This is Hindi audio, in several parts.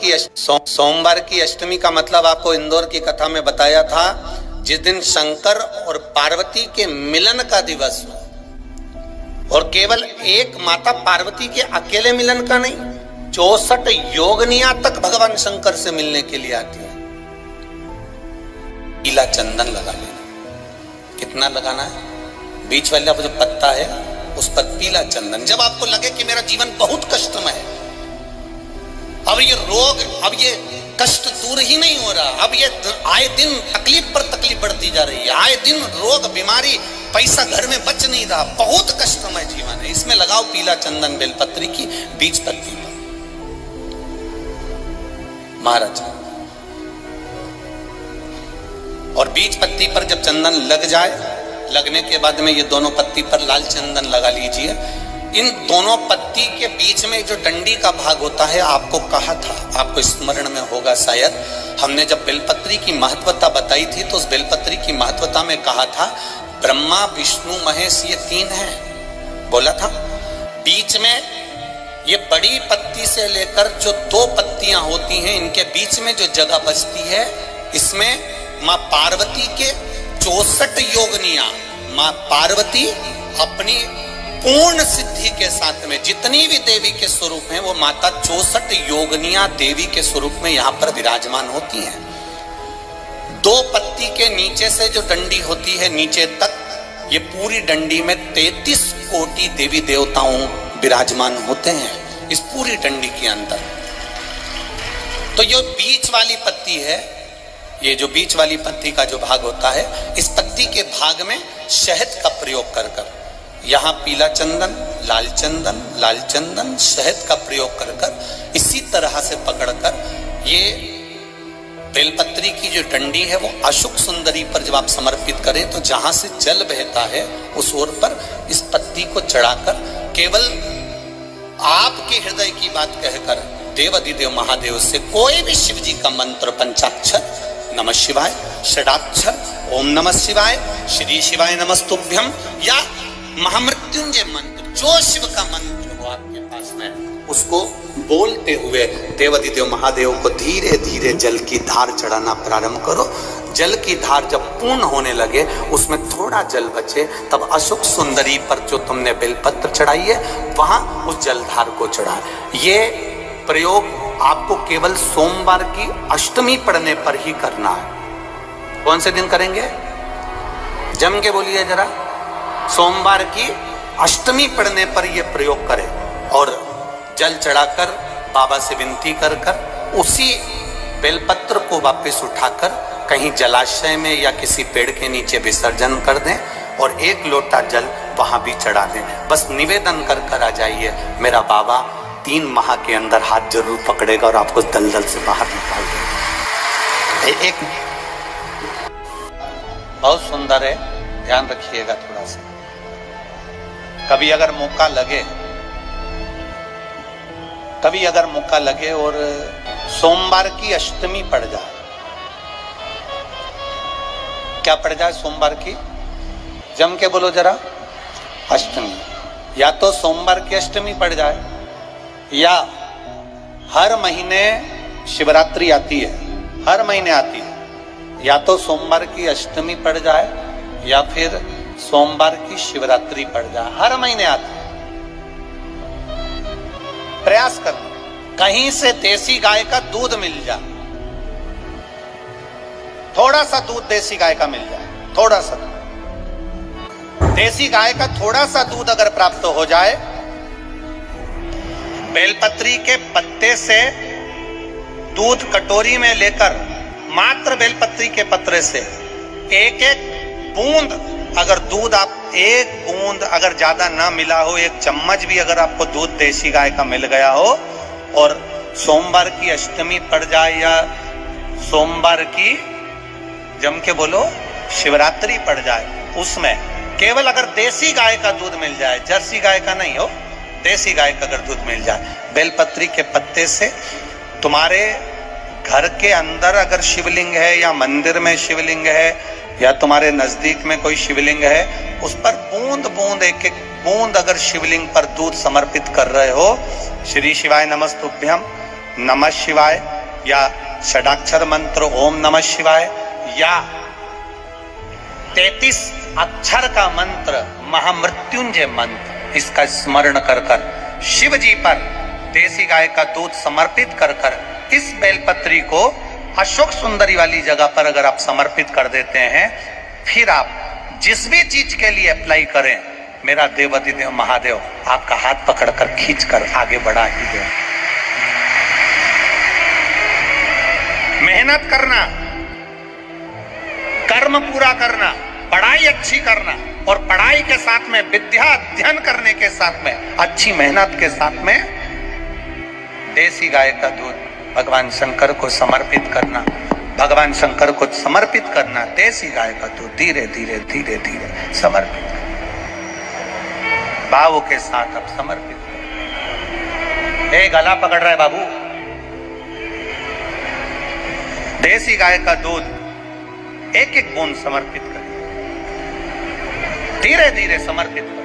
सोमवार की अष्टमी का मतलब आपको इंदौर की कथा में बताया था, जिस दिन शंकर और पार्वती के मिलन का दिवस हो। और केवल एक माता पार्वती के अकेले मिलन का नहीं, 64 योगनियां तक भगवान शंकर से मिलने के लिए आती है। पीला चंदन लगा लेना। कितना लगाना है? बीच वाला जो पत्ता है उस पर पीला चंदन। जब आपको लगे कि मेरा जीवन बहुत कष्टमय है, अब ये रोग, अब ये कष्ट दूर ही नहीं हो रहा, अब ये आए दिन तकलीफ पर तकलीफ बढ़ती जा रही है, आए दिन रोग बीमारी, पैसा घर में बच नहीं रहा, बहुत कष्टमय जीवन है, इसमें लगाओ पीला चंदन बेलपत्री की बीज पत्ती पर। महाराज, और बीज पत्ती पर जब चंदन लग जाए, लगने के बाद में ये दोनों पत्ती पर लाल चंदन लगा लीजिए। इन दोनों पत्ती के बीच में जो डंडी का भाग होता है, आपको कहा था, आपको स्मरण में होगा शायद, हमने जब बेलपत्री की महत्वता बताई थी तो उस बेलपत्री की महत्वता में कहा था ब्रह्मा विष्णु महेश ये 3 हैं, बोला था। बीच में ये बड़ी पत्ती से लेकर जो 2 पत्तियां होती हैं, इनके बीच में जो जगह बचती है, इसमें मां पार्वती के 64 योगनियां, मां पार्वती अपनी पूर्ण सिद्धि के साथ में जितनी भी देवी के स्वरूप हैं, वो माता 64 योगनियां देवी के स्वरूप में यहां पर विराजमान होती हैं। 2 पत्ती के नीचे से जो डंडी होती है नीचे तक, ये पूरी डंडी में 33 कोटि देवी देवताओं विराजमान होते हैं इस पूरी डंडी के अंदर। तो ये बीच वाली पत्ती है, ये जो बीच वाली पत्ती का जो भाग होता है, इस पत्ती के भाग में शहद का प्रयोग कर कर, यहाँ पीला चंदन, लाल चंदन, लाल चंदन, शहद का प्रयोग कर कर, इसी तरह से पकड़कर ये बेलपत्री की जो डंडी है वो अशुक सुंदरी पर जब आप समर्पित करें तो जहां से जल बहता है उस ओर पर इस पत्ती को चढ़ाकर केवल आपके हृदय की बात कहकर देवाधिदेव महादेव से कोई भी शिव जी का मंत्र, पंचाक्षर, नमः शिवाय, षडाक्षर, ओम नमः शिवाय, श्री शिवाय नमस्तुभ्यम, या महामृत्युंजय मंत्र, जो शिव का मंत्र हो आपके पास में, उसको बोलते हुए देवाधिदेव महादेव को धीरे धीरे जल की धार चढ़ाना प्रारंभ करो। जल की धार जब पूर्ण होने लगे, उसमें थोड़ा जल बचे, तब अशुक सुंदरी पर जो तुमने बेलपत्र चढ़ाई है वहां उस जलधार को चढ़ा। ये प्रयोग आपको केवल सोमवार की अष्टमी पढ़ने पर ही करना है। कौन से दिन करेंगे? जम के बोलिए जरा। सोमवार की अष्टमी पढ़ने पर यह प्रयोग करें और जल चढ़ाकर बाबा से विनती कर कर उसी बेलपत्र को वापस उठाकर कहीं जलाशय में या किसी पेड़ के नीचे विसर्जन कर दें और 1 लोटा जल वहां भी चढ़ा दें। बस निवेदन कर कर आ जाइए, मेरा बाबा 3 माह के अंदर हाथ जरूर पकड़ेगा और आपको दलदल से बाहर निकाल देगा। एक बहुत सुंदर है, ध्यान रखिएगा थोड़ा सा। कभी अगर मौका लगे और सोमवार की अष्टमी पड़ जाए, क्या पड़ जाए? सोमवार की, जम के बोलो जरा, अष्टमी। या तो सोमवार की अष्टमी पड़ जाए, या हर महीने शिवरात्रि आती है, हर महीने आती है, या तो सोमवार की अष्टमी पड़ जाए या फिर सोमवार की शिवरात्रि पड़ जाए, हर महीने आती है। प्रयास करना कहीं से देसी गाय का दूध मिल जाए, थोड़ा सा दूध देसी गाय का मिल जाए, थोड़ा सा देसी गाय का थोड़ा सा दूध अगर प्राप्त हो जाए, बेलपत्री के पत्ते से दूध कटोरी में लेकर, मात्र बेलपत्री के पत्रे से 1-1 बूंद अगर दूध, आप 1 बूंद अगर ज्यादा ना मिला हो, 1 चम्मच भी अगर आपको दूध देसी गाय का मिल गया हो, और सोमवार की अष्टमी पड़ जाए या सोमवार की, जम के बोलो, शिवरात्रि पड़ जाए, उसमें केवल अगर देसी गाय का दूध मिल जाए, जर्सी गाय का नहीं हो, देसी गाय का अगर दूध मिल जाए, बेलपत्री के पत्ते से, तुम्हारे घर के अंदर अगर शिवलिंग है या मंदिर में शिवलिंग है या तुम्हारे नजदीक में कोई शिवलिंग है, उस पर बूंद बूंद 1-1 बूंद अगर शिवलिंग पर दूध समर्पित कर रहे हो, श्री शिवाय नमस्तुभ्यम, नमः शिवाय, या षडाक्षर मंत्र ओम नमः शिवाय या 33 अक्षर का मंत्र महामृत्युंजय मंत्र, इसका स्मरण कर कर शिव जी पर देसी गाय का दूध समर्पित कर कर इस बेलपत्री को अशोक सुंदरी वाली जगह पर अगर आप समर्पित कर देते हैं, फिर आप जिस भी चीज के लिए अप्लाई करें, मेरा देवाधिदेव महादेव आपका हाथ पकड़कर खींचकर आगे बढ़ा ही दे। मेहनत करना, कर्म पूरा करना, पढ़ाई अच्छी करना और पढ़ाई के साथ में विद्या अध्ययन करने के साथ में अच्छी मेहनत के साथ में देसी गाय का दूध भगवान शंकर को समर्पित करना, भगवान शंकर को समर्पित करना। देसी गाय का दूध धीरे धीरे धीरे धीरे समर्पित भाव के साथ अब समर्पित करें। ए गला पकड़ रहा है बाबू। देसी गाय का दूध एक एक बूंद समर्पित करें, धीरे धीरे समर्पित करें।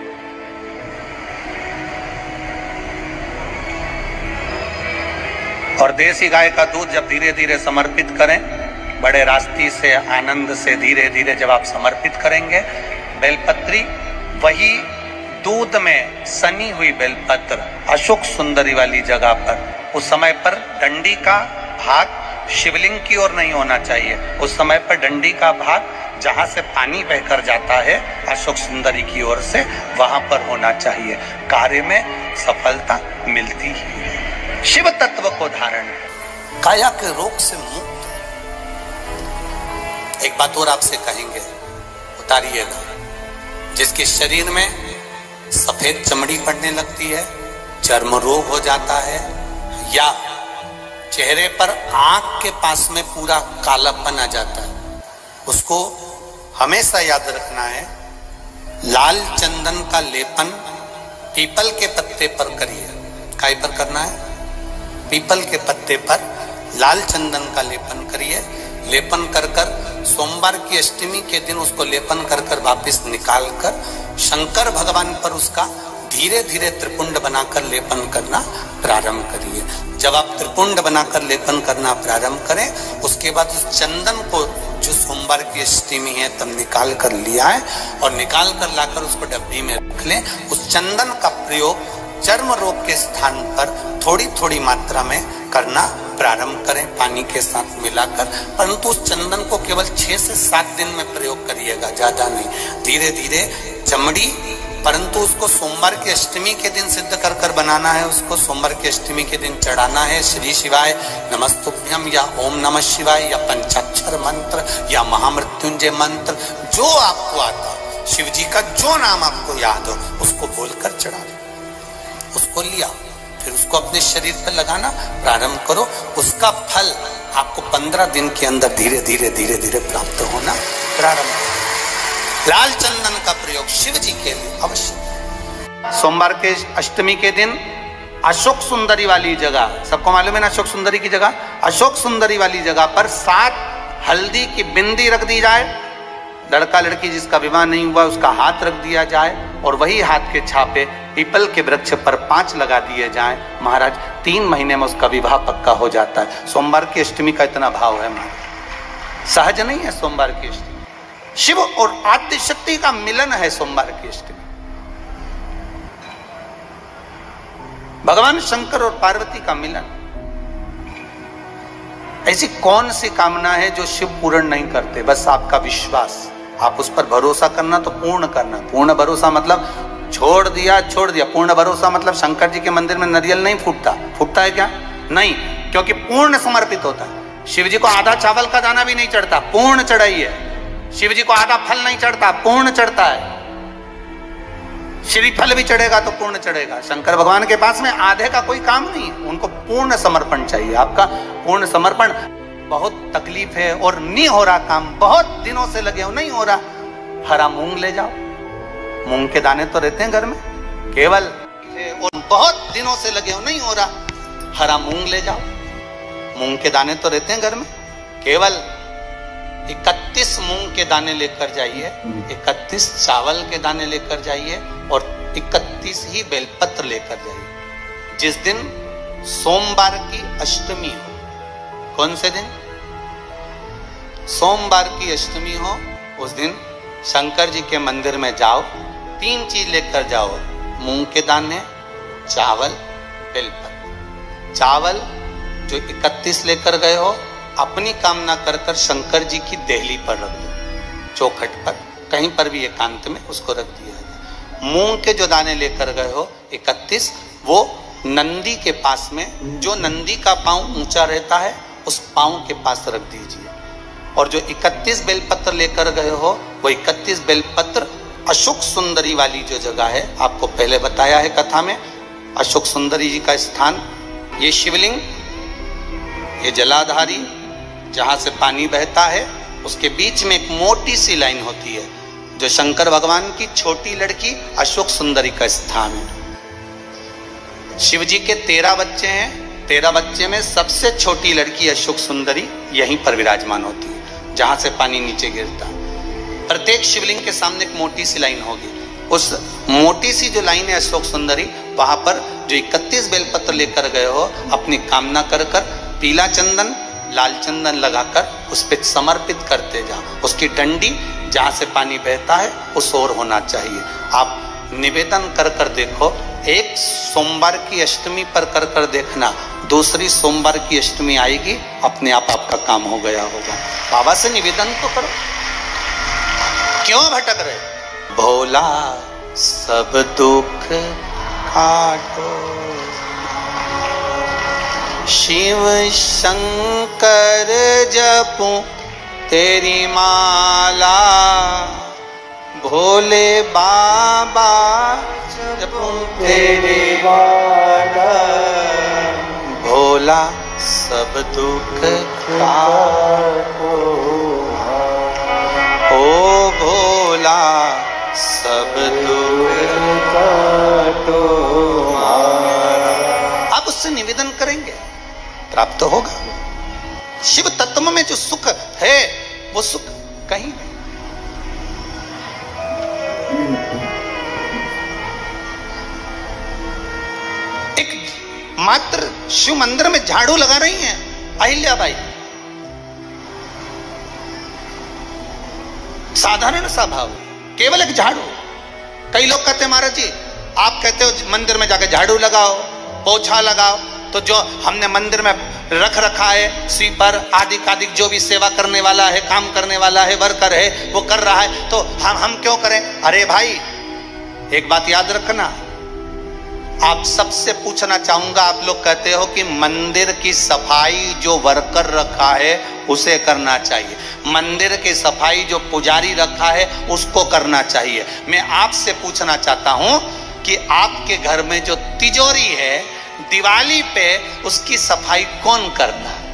और देसी गाय का दूध जब धीरे धीरे समर्पित करें, बड़े रास्ती से आनंद से धीरे धीरे जब आप समर्पित करेंगे, बेलपत्री वही दूध में सनी हुई बेलपत्र अशोक सुंदरी वाली जगह पर, उस समय पर डंडी का भाग शिवलिंग की ओर नहीं होना चाहिए, उस समय पर डंडी का भाग जहां से पानी बहकर जाता है अशोक सुंदरी की ओर से, वहां पर होना चाहिए। कार्य में सफलता मिलती ही है। शिव तत्व को धारण, काया के रोग से मुक्त। एक बात और आपसे कहेंगे, उतारिएगा। जिसके शरीर में सफेद चमड़ी पड़ने लगती है, चर्म रोग हो जाता है, या चेहरे पर आंख के पास में पूरा कालापन आ जाता है, उसको हमेशा याद रखना है, लाल चंदन का लेपन पीपल के पत्ते पर करिए। काय पर करना है? पीपल के पत्ते पर लाल चंदन का लेपन करिए। लेपन कर कर सोमवार की अष्टमी के दिन उसको लेपन कर कर वापिस निकाल कर शंकर भगवान पर उसका धीरे धीरे त्रिपुंड बनाकर लेपन करना प्रारंभ करिए। जब आप त्रिपुंड बनाकर लेपन करना प्रारंभ करें, उसके बाद उस चंदन को जो सोमवार की अष्टमी है तब निकाल कर लिया है और निकाल कर लाकर उसको डब्बी में रख लें। उस चंदन का प्रयोग चर्म रोग के स्थान पर थोड़ी थोड़ी मात्रा में करना प्रारंभ करें, पानी के साथ मिलाकर। परंतु उस चंदन को केवल 6 से 7 दिन में प्रयोग करिएगा, ज्यादा नहीं। धीरे धीरे चमड़ी, परंतु उसको सोमवार की अष्टमी के दिन सिद्ध कर कर बनाना है, उसको सोमवार की अष्टमी के दिन चढ़ाना है। श्री शिवाय नमस्तुभ्यम या ओम नमः शिवाय या पंचाक्षर मंत्र या महामृत्युंजय मंत्र, जो आपको आता, शिव जी का जो नाम आपको याद हो उसको बोलकर चढ़ा दो। उसको लिया, फिर उसको अपने शरीर पर लगाना प्रारंभ करो। उसका फल आपको 15 दिन के अंदर धीरे धीरे धीरे धीरे प्राप्त होना प्रारंभ हो। लाल चंदन का प्रयोग शिव जी के लिए अवश्य। सोमवार के अष्टमी के दिन अशोक सुंदरी वाली जगह, सबको मालूम है ना अशोक सुंदरी की जगह, अशोक सुंदरी वाली जगह पर 7 हल्दी की बिंदी रख दी जाए। लड़का लड़की जिसका विवाह नहीं हुआ उसका हाथ रख दिया जाए और वही हाथ के छापे पीपल के वृक्ष पर 5 लगा दिए जाएं। महाराज 3 महीने में उसका विवाह पक्का हो जाता है। सोमवार की अष्टमी का इतना भाव है महाराज, सहज नहीं है सोमवार की अष्टमी। शिव और आद्य शक्ति का मिलन है सोमवार की अष्टमी। भगवान शंकर और पार्वती का मिलन। ऐसी कौन सी कामना है जो शिव पूर्ण नहीं करते? बस आपका विश्वास, आप उस पर भरोसा करना तो पूर्ण करना। पूर्ण भरोसा मतलब छोड़ दिया छोड़ दिया। पूर्ण भरोसा मतलब शंकर जी के मंदिर में नारियल नहीं फूटता, फूटता है क्या? नहीं, क्योंकि पूर्ण समर्पित होता है। शिव जी को आधा चावल का दाना भी नहीं चढ़ता, पूर्ण चढ़ाइए। शिव जी को आधा फल नहीं चढ़ता, पूर्ण चढ़ता है। श्रीफल भी चढ़ेगा तो पूर्ण चढ़ेगा। शंकर भगवान के पास में आधे का कोई काम नहीं है, उनको पूर्ण समर्पण चाहिए। आपका पूर्ण समर्पण। बहुत तकलीफ है और नहीं हो रहा काम, बहुत दिनों से लगे हो, नहीं हो रहा, हरा मूंग ले जाओ। मूंग के दाने तो रहते हैं घर में, केवल और बहुत दिनों से लगे हो, नहीं हो रहा, हरा मूंग ले जाओ। मूंग के दाने तो रहते हैं घर में, केवल 31 मूंग के दाने लेकर जाइए, 31 चावल के दाने लेकर जाइए और 31 ही बेलपत्र लेकर जाइए। जिस दिन सोमवार की अष्टमी हो, कौन से दिन? सोमवार की अष्टमी हो, उस दिन शंकर जी के मंदिर में जाओ, 3 चीज लेकर जाओ, मूंग के दाने, चावल, बेलपत्र। चावल जो 31 लेकर गए हो, अपनी कामना कर कर शंकर जी की देहली पर रख दो, चौखट पर, कहीं पर भी एकांत में उसको रख दिया जाए। मूंग के जो दाने लेकर गए हो 31, वो नंदी के पास में, जो नंदी का पांव ऊंचा रहता है उस पांव के पास रख दीजिए। और जो 31 बेलपत्र लेकर गए हो, वो 31 बेलपत्र अशोक सुंदरी वाली जो जगह है, आपको पहले बताया है कथा में, अशोक सुंदरी जी का स्थान, ये शिवलिंग, ये जलाधारी जहां से पानी बहता है, उसके बीच में एक मोटी सी लाइन होती है, जो शंकर भगवान की छोटी लड़की अशोक सुंदरी का स्थान है। शिव जी के 13 बच्चे हैं, 13 बच्चे में सबसे छोटी लड़की अशोक सुंदरी यहीं पर विराजमान होती है, जहां से पानी नीचे गिरता है। प्रत्येक शिवलिंग के सामने एक मोटी सी लाइन होगी, उस मोटी सी जो लाइन है अशोक सुंदरी, वहां पर जो 31 बेलपत्र लेकर गए हो, अपनी कामना कर कर पीला चंदन, लाल चंदन लगाकर उस पर समर्पित करते जाओ। उसकी डंडी जहां से पानी बहता है उस ओर होना चाहिए। आप निवेदन कर कर देखो, एक सोमवार की अष्टमी पर कर कर देखना, दूसरी सोमवार की अष्टमी आएगी, अपने आप आपका काम हो गया होगा। बाबा से निवेदन तो करो, क्यों भटक रहे? भोला सब दुख काटो, शिव शंकर जपू तेरी माला, भोले बाबा जपू तेरी माला, भोला सब दुख काटो, ओ भोला सब दुख काटो। आप उससे निवेदन करेंगे, प्राप्त होगा। शिव तत्व में जो सुख है, वो सुख कहीं नहीं। एक मात्र शिव मंदिर में झाड़ू लगा रही हैं अहिल्याबाई, साधारण सा भाव, केवल एक झाड़ू। कई लोग कहते हैं महाराज जी, आप कहते हो मंदिर में जाकर झाड़ू लगाओ, पोछा लगाओ, तो जो हमने मंदिर में रख रखा है स्वीपर आदि आदि, जो भी सेवा करने वाला है, काम करने वाला है, वर्कर है, वो कर रहा है, तो हम क्यों करें? अरे भाई, एक बात याद रखना, आप सबसे पूछना चाहूंगा, आप लोग कहते हो कि मंदिर की सफाई जो वर्कर रखा है उसे करना चाहिए, मंदिर की सफाई जो पुजारी रखा है उसको करना चाहिए। मैं आपसे पूछना चाहता हूं कि आपके घर में जो तिजोरी है, दिवाली पे उसकी सफाई कौन करता है?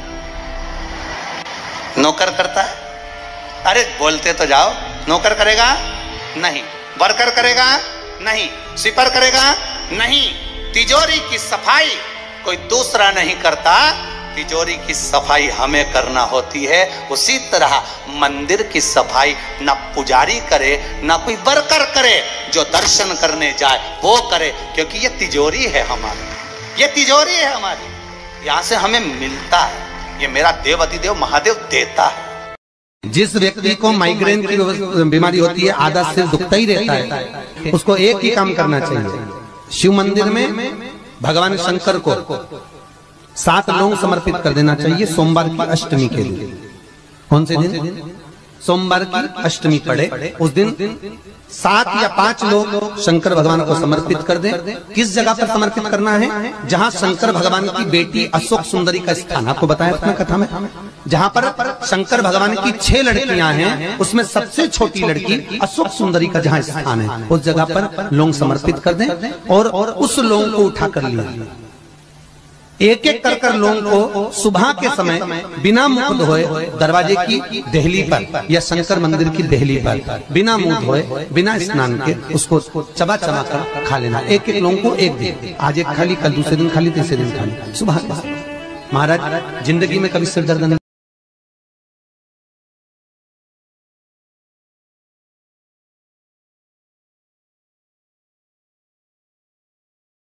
नौकर करता है? अरे बोलते तो जाओ। नौकर करेगा? नहीं। वर्कर करेगा? नहीं। स्वीपर करेगा? नहीं। तिजोरी की सफाई कोई दूसरा नहीं करता, तिजोरी की सफाई हमें करना होती है। उसी तरह मंदिर की सफाई ना पुजारी करे ना कोई वर्कर करे, जो दर्शन करने जाए वो करे, क्योंकि ये तिजोरी है हमारी, ये तिजोरी है हमारी, यहां से हमें मिलता है, ये मेरा देवतिदेव महादेव देता है। जिस व्यक्ति को माइग्रेन की बीमारी होती है, आधा सिर दुखता ही रहता है, उसको एक ही काम करना चाहिए, शिव मंदिर में भगवान शंकर को 7 लौंग समर्पित कर देना चाहिए सोमवार की अष्टमी के लिए। कौन से दिन? सोमवार की अष्टमी पड़े उस दिन 7 या 5 लोग शंकर भगवान को समर्पित कर दें। किस जगह पर समर्पित करना है? जहां शंकर भगवान की बेटी अशोक सुंदरी का स्थान, आपको बताया था कथा में, जहां पर शंकर भगवान की 6 लड़कियां हैं, उसमें सबसे छोटी लड़की अशोक सुंदरी का जहां स्थान है, उस जगह पर लौंग समर्पित कर दें और उस लौंग को उठा कर लिया। एक एक कर कर लोगों को सुबह के समय बिना मुंह धोए दरवाजे की देहली पर या शंकर मंदिर की देहली पर बिना मुंह धोए बिना स्नान के उसको चबा चबा कर खा लेना। एक एक लोगों को एक दिन, आज एक खाली, कल दूसरे दिन खाली, तीसरे दिन खाली, सुबह। महाराज जिंदगी में कभी सिर दर्द नहीं